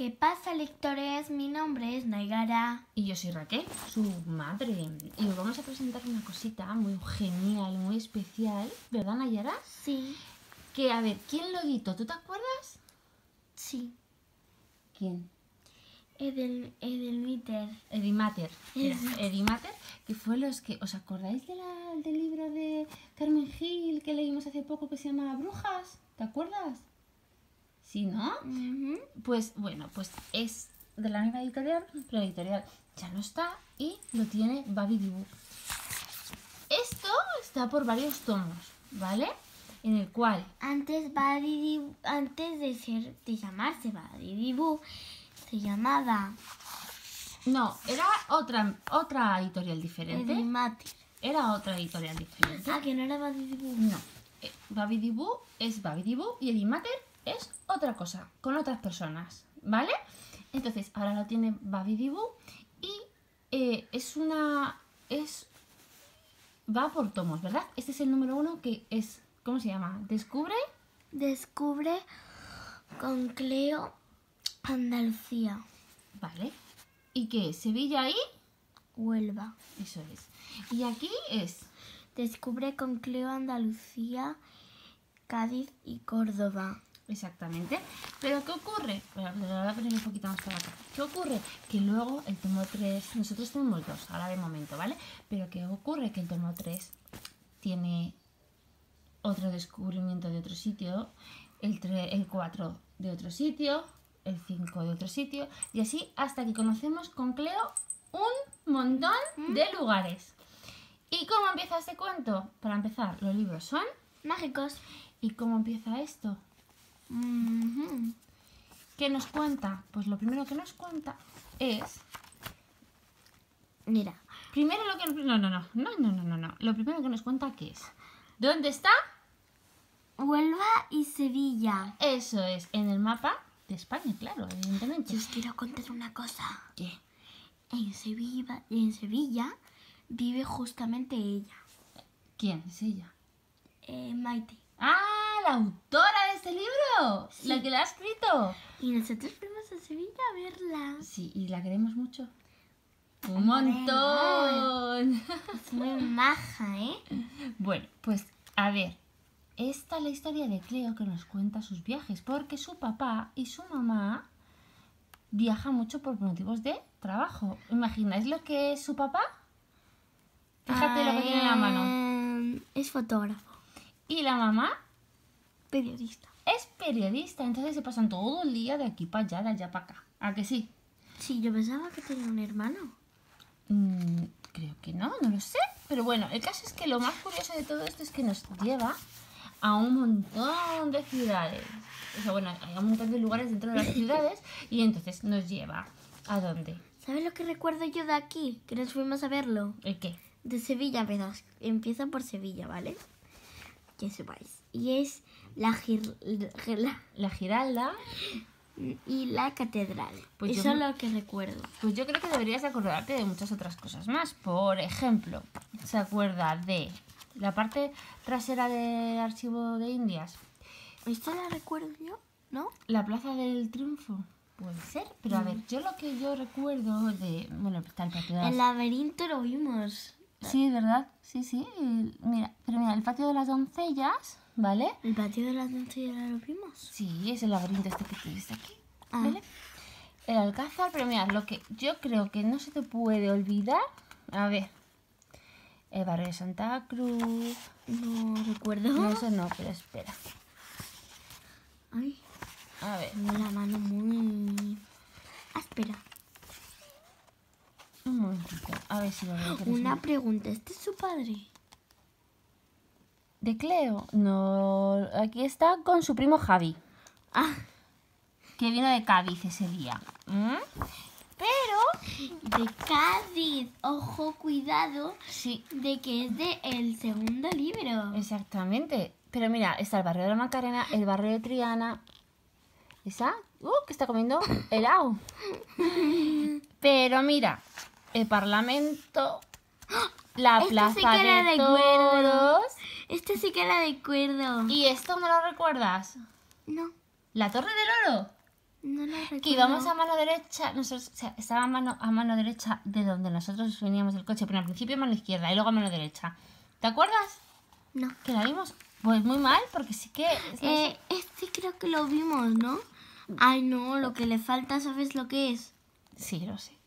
¿Qué pasa, lectores? Mi nombre es Naigara. Y yo soy Raquel, su madre. Y os vamos a presentar una cosita muy genial, muy especial, ¿verdad, Nayara? Sí. Que, a ver, ¿quién lo editó? ¿Tú te acuerdas? Sí. ¿Quién? Edelmiter. Edimater. Era Edimater, que fue los que... ¿Os acordáis del libro de Carmen Gil que leímos hace poco que se llama Brujas? ¿Te acuerdas? Sí, ¿no? Pues bueno, pues es de la misma editorial, pero la editorial ya no está y lo tiene Babidi-Bú. Esto está por varios tomos, ¿vale? En el cual... Antes de llamarse Babidi-Bú, se llamaba... No, era otra editorial diferente. Edimater. Era otra editorial diferente. Ah, que no era Babidi-Bú. No. Babidi-Bú es Babidi-Bú y Edimater es otra cosa, con otras personas, ¿vale? Entonces, ahora lo tiene Babidi-Bú y va por tomos, ¿verdad? Este es el número 1 que es, ¿cómo se llama? Descubre con Cleo Andalucía. Vale. ¿Y qué es? ¿Sevilla y? Huelva. Eso es. Y aquí es... Descubre con Cleo Andalucía, Cádiz y Córdoba. Exactamente. Pero ¿qué ocurre? Lo voy a poner un poquito más para acá. ¿Qué ocurre? Que luego el tomo 3... Nosotros tenemos 2 ahora de momento, ¿vale? Pero ¿qué ocurre? Que el tomo 3 tiene otro descubrimiento de otro sitio, el 4 de otro sitio, el 5 de otro sitio, y así hasta que conocemos con Cleo un montón de lugares. ¿Y cómo empieza este cuento? Para empezar, los libros son mágicos. ¿Y cómo empieza esto? ¿Qué nos cuenta? Pues lo primero que nos cuenta es... Mira. Primero lo que... No. Lo primero que nos cuenta, ¿qué es? ¿Dónde está? Huelva y Sevilla. Eso es, en el mapa de España, claro, evidentemente. Yo os quiero contar una cosa. ¿Qué? En Sevilla vive justamente ella. ¿Quién es ella? Maite. ¡Ah! ¡La autora de este libro! Sí. ¡La que la ha escrito! Y nosotros fuimos a Sevilla a verla. Sí, y la queremos mucho. ¡Un Hombre, montón! Es muy maja, ¿eh? Bueno, pues a ver. Esta es la historia de Cleo que nos cuenta sus viajes, porque su papá y su mamá viajan mucho por motivos de trabajo. ¿Imagináis lo que es su papá? Fíjate lo que tiene en la mano. Es fotógrafo. Y la mamá Periodista. es periodista, entonces se pasan todo el día de aquí para allá, de allá para acá. ¿A que sí? Sí, yo pensaba que tenía un hermano. Creo que no lo sé. Pero bueno, el caso es que lo más curioso de todo esto es que nos lleva a un montón de ciudades. O sea, bueno, hay un montón de lugares dentro de las ciudades y entonces nos lleva ¿a dónde? ¿Sabes lo que recuerdo yo de aquí? Que nos fuimos a verlo. ¿El qué? De Sevilla, empieza por Sevilla, ¿vale? Que sepáis. Y es la Giralda. y la catedral. Pues eso es lo que recuerdo. Pues yo creo que deberías acordarte de muchas otras cosas más. Por ejemplo, ¿se acuerda de la parte trasera del archivo de Indias? ¿Esto la recuerdo yo? ¿No? La Plaza del Triunfo. Puede ser, pero a ver, yo lo que yo recuerdo de... Bueno, está el patio de las... El laberinto lo vimos. Sí, ¿verdad? Sí. Mira, el patio de las doncellas, ¿vale? ¿El patio de las doncellas lo vimos? Sí, es el laberinto este que tienes aquí, Ah. ¿vale? El Alcázar, pero mira, lo que yo creo que no se te puede olvidar... A ver, el barrio de Santa Cruz... No recuerdo. No, eso no, pero espera. Ay, A ver, tengo la mano muy áspera. un momentito, a ver si lo veo. Una pregunta, ¿este es su padre? ¿De Cleo? No, aquí está con su primo Javi, Ah, que vino de Cádiz ese día. Pero, de Cádiz. Ojo, cuidado, sí, de que es de el segundo libro. exactamente. Pero mira, está el barrio de la Macarena, el barrio de Triana. ¿Esa? Que está comiendo helado. Pero mira, el Parlamento, la Este Plaza sí que la de recuerdo. Toros. Este sí que la recuerdo. ¿Y esto no lo recuerdas? No, ¿La Torre del Oro? no la que íbamos a mano derecha, nosotros, o sea, estaba a mano derecha de donde nosotros veníamos del coche, pero al principio a mano izquierda y luego a mano derecha. ¿Te acuerdas? No. ¿Que la vimos? Pues muy mal, porque sí que... Este creo que lo vimos, ¿no? Ay, no, lo que le falta, ¿sabes lo que es? Sí, lo sé.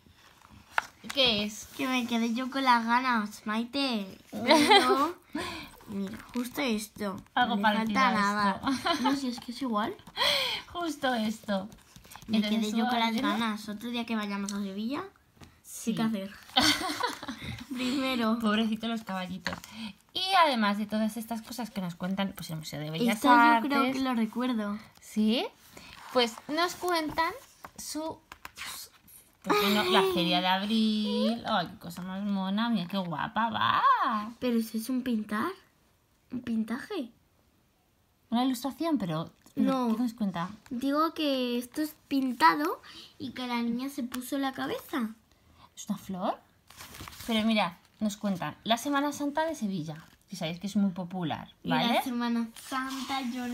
¿Qué es? Que me quedé yo con las ganas, Maite. No. Mira, justo esto. Algo no le parecido falta a nada. esto. No, si es que es igual. Justo esto. Me Entonces, quedé yo con las ¿no? ganas. Otro día que vayamos a Sevilla, Sí. ¿qué hacer? Primero. Pobrecitos los caballitos. Y además de todas estas cosas que nos cuentan, pues el Museo de Bellas Esto yo Artes. creo que lo recuerdo. ¿Sí? Pues nos cuentan su... Pues bueno, la feria de abril. Ay, qué cosa más mona. Mira qué guapa va. Pero eso es un pintar. Un pintaje. Una ilustración, pero... No. ¿Qué nos cuenta? Digo que esto es pintado y que la niña se puso en la cabeza. ¿Es una flor? Pero mira, nos cuentan la Semana Santa de Sevilla, que sabéis que es muy popular, Y ¿vale? la Semana Santa yo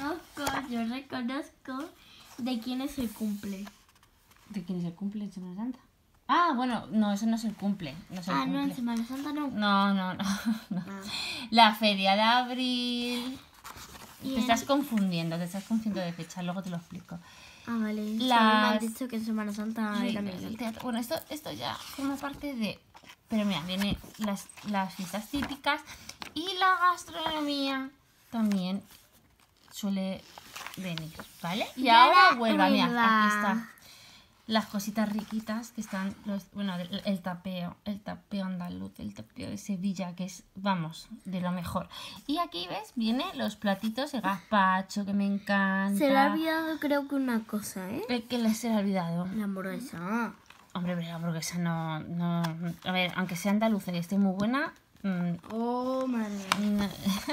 reconozco de quién es el cumple. ¿De quién es el cumple de Semana Santa? Ah, bueno, no, eso no es el cumple. No es el Ah, no, cumple. en Semana Santa no. No. Ah. La feria de abril. Y Te estás confundiendo de fecha, luego te lo explico. Ah, vale. Solo me Las- han dicho que en Semana Santa era El Miguel. teatro. Bueno, esto ya forma parte de... Pero mira, vienen las fiestas típicas y la gastronomía también suele venir, ¿vale? Y Ya ahora la Huelva, mira, Huelva. aquí está. Las cositas riquitas que están, bueno, el tapeo andaluz, el tapeo de Sevilla, que es, vamos, de lo mejor. Y aquí, ¿ves? Vienen los platitos de gazpacho, que me encanta. Se le ha olvidado creo que una cosa, ¿eh? ¿Qué les he olvidado? La hamburguesa. Hombre, pero la hamburguesa no... A ver, aunque sea andaluza y esté muy buena... Oh, madre mía.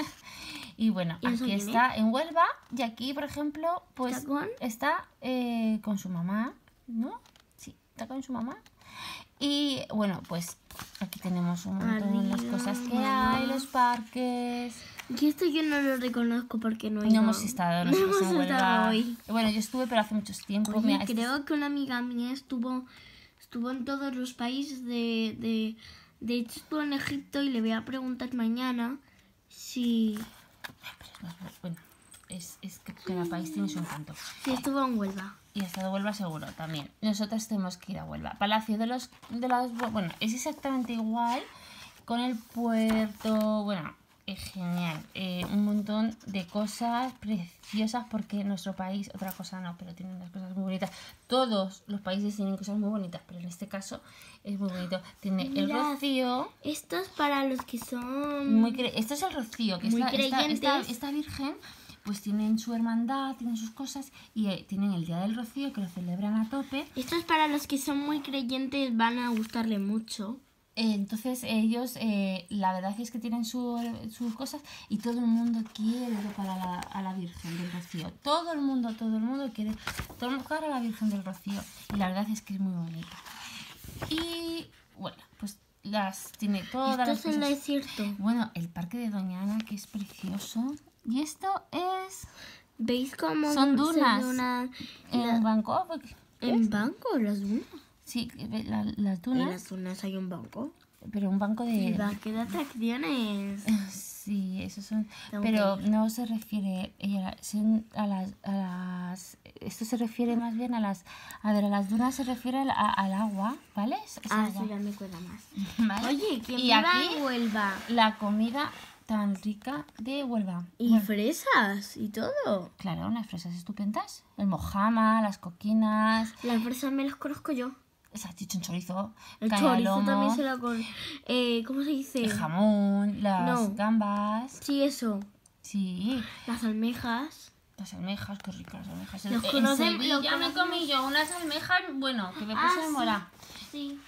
Y bueno, ¿Y eso aquí quién está en Huelva y aquí, por ejemplo, pues ¿Está con? está con su mamá, ¿no? Sí, está con su mamá. Y bueno, pues aquí tenemos un montón de las Arriba, cosas que mamá. hay, los parques... Y esto yo no lo reconozco porque no he No ido. hemos estado, No nosotros hemos en estado Huelva. hoy. Bueno, yo estuve, pero hace mucho tiempo. Oye, Mira, creo que una amiga mía estuvo en todos los países de hecho estuvo en Egipto y le voy a preguntar mañana si Bueno, es que cada país tiene su encanto. estuvo en Huelva. Y hasta de Huelva seguro también. Nosotros tenemos que ir a Huelva. Palacio de las... Bueno, es exactamente igual con el puerto. Bueno, es genial. Un montón de cosas preciosas porque nuestro país, otra cosa no, pero tiene unas cosas muy bonitas. Todos los países tienen cosas muy bonitas, pero en este caso es muy bonito. Tiene el Mirad. Rocío. Esto es para los que son Esto es el Rocío, que Muy esta creyentes. esta virgen pues tienen su hermandad, tienen sus cosas y tienen el Día del Rocío que lo celebran a tope. Esto es para los que son muy creyentes, van a gustarle mucho. Entonces ellos, la verdad es que tienen sus cosas y todo el mundo quiere tocar a la Virgen del Rocío. Todo el mundo quiere tocar a la Virgen del Rocío. Y la verdad es que es muy bonita. Y bueno, pues tiene todas Esto las es el cosas. desierto. Bueno, el parque de Doñana, que es precioso. Y esto es ¿Veis cómo Son se dunas. ve una en Bangkok. en banco las dunas? Sí, las En dunas, las dunas hay un banco. pero un banco de... El parque de atracciones. Sí, esos son... Tengo Pero que no se refiere a las... Esto se refiere más bien a las... A ver, a las dunas se refiere al agua, ¿vale? Es Ah, agua, eso ya me cuesta más. ¿vale? Oye, ¿quién Y viva aquí en Huelva? la comida tan rica de Huelva. Y Bueno, fresas y todo. claro, unas fresas estupendas. El mojama, las coquinas, Las fresas me las conozco yo. salchichón chorizo, El caña de chorizo lomo, también se lo con... ¿cómo se dice? el jamón, las No. gambas, Sí, eso. sí, Las almejas. las almejas, qué ricas las almejas. Los En conocen- Sevilla los me conocemos. comí yo unas almejas, bueno, que me puse de sí. mora. Sí.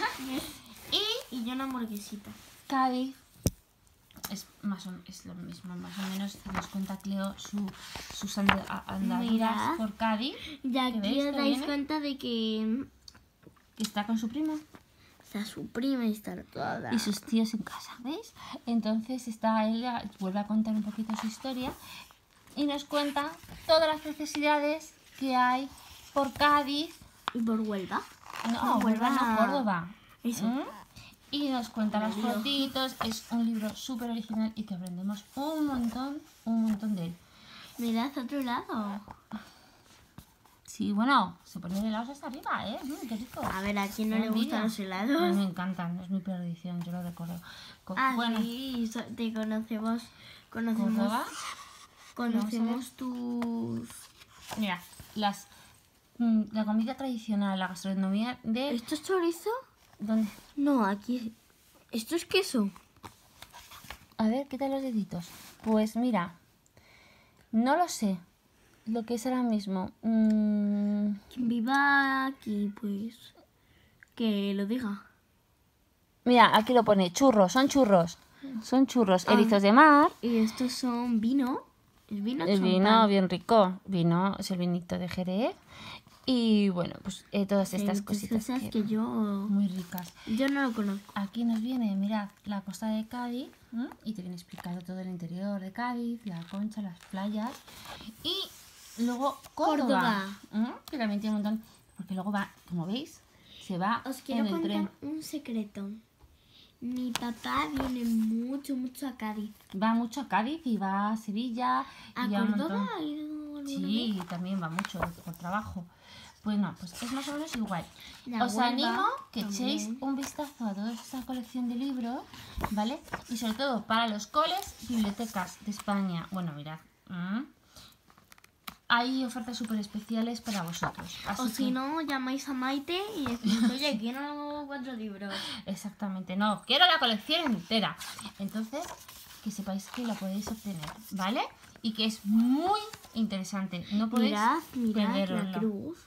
Y Y yo una hamburguesita. Cádiz es lo mismo, más o menos nos cuenta Cleo sus andaduras Mirad. por Cádiz, Y ¿Qué aquí veis os que dais viene? cuenta de que que está con su prima. está su prima y está toda. Y sus tíos en casa, ¿veis? Entonces ella vuelve a contar un poquito su historia y nos cuenta todas las necesidades que hay por Cádiz. ¿Y por Huelva? No, Huelva no, Córdoba. Eso. Y nos cuenta las fotitos. Es un libro súper original y que aprendemos un montón de él. Mirad otro lado. Sí, bueno, se ponen helados hasta arriba, ¿eh? Qué rico. A ver, ¿a quién no le Envidia. gustan los A mí helados? me encantan, es mi perdición, yo lo recuerdo. Ah, sí, te conocemos. Córdoba. Conocemos tus... Mira, la comida tradicional, la gastronomía de... ¿Esto es chorizo? ¿Dónde? No, aquí... ¿Esto es queso? A ver, ¿qué tal los deditos? Pues mira, no lo sé lo que es ahora mismo. Quien viva aquí, pues... Que lo diga. Mira, aquí lo pone, churros, son churros. Son churros, Ah. erizos de mar. Y estos son vino. ¿Es vino El champán? vino bien rico. Vino es el vinito de Jerez. Y bueno, pues todas estas cositas Cosas que yo... muy ricas. Yo no lo conozco. Aquí nos viene, mirad, la costa de Cádiz, ¿m? Y te viene explicado todo el interior de Cádiz, la Concha, las playas. Y luego Córdoba, que también tiene un montón, porque luego va, como veis, se va Os quiero en el contar tren. un secreto. Mi papá viene mucho a Cádiz. Va mucho a Cádiz y va a Sevilla. ¿A y a un Córdoba? montón. ¿Ha ido alguna Sí, vez? también va mucho por trabajo. Bueno, pues es más o menos igual. La Os Huelva animo que también. echéis un vistazo a toda esta colección de libros, ¿vale? Y sobre todo para los coles, bibliotecas de España. Bueno, mirad, hay ofertas súper especiales para vosotros. Así O que, si no, llamáis a Maite y decís, oye, quiero 4 libros. exactamente, no, quiero la colección entera. Entonces, que sepáis que la podéis obtener, ¿vale? Y que es muy interesante. No podéis Mirad la perderoslo. cruz.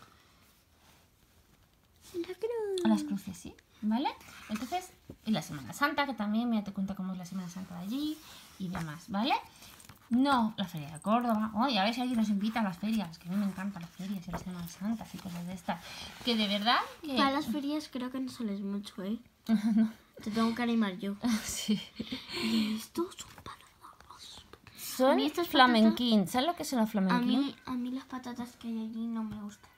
La cruz. A las cruces, ¿sí? ¿Vale? Entonces, y la Semana Santa, que también, mira, te cuenta cómo es la Semana Santa de allí y demás, ¿vale? No, la Feria de Córdoba. Oye, a ver si alguien nos invita a las ferias, que a mí me encantan las ferias y las Semanas Santas y cosas de estas. Que de verdad que... Para las ferias creo que no sales mucho, ¿eh? Te tengo que animar yo. Sí. Y estos son patatas. Son A mí estas flamenquín. ¿Sabes lo que son los A flamenquín? mí las patatas que hay allí no me gustan.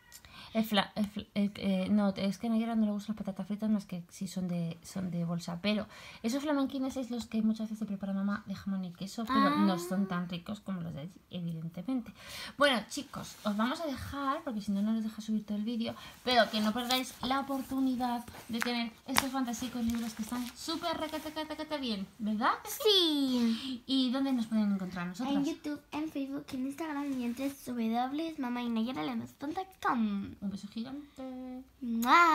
No, es que a Nayara no le gustan las patatas fritas más que si son de bolsa. Pero esos flamenquines es los que muchas veces se prepara mamá de jamón y queso, pero no son tan ricos como los de allí, evidentemente. Bueno, chicos, os vamos a dejar, porque si no, no nos deja subir todo el vídeo, pero que no perdáis la oportunidad de tener estos fantásticos libros que están súper requete bien, ¿verdad? Sí. ¿Y dónde nos pueden encontrar En nosotros? YouTube, en Facebook, en Instagram y en www.mamaynayaralemas.com. Un beso gigante. ¡Mua!